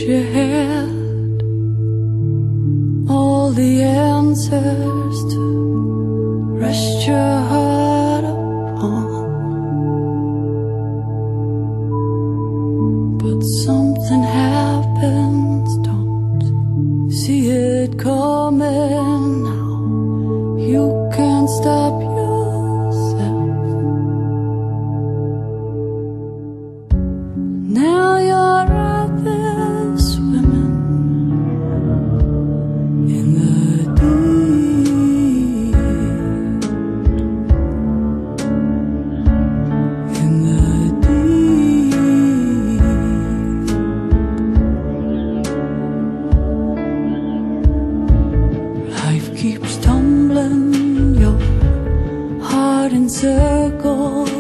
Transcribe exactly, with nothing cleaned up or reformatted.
you had all the answers to rest your heart upon, but something happens, don't see it coming now. You can't stop yourself. Now you're out there swimming in the deep, in the deep. Life keeps tumbling your heart in circles.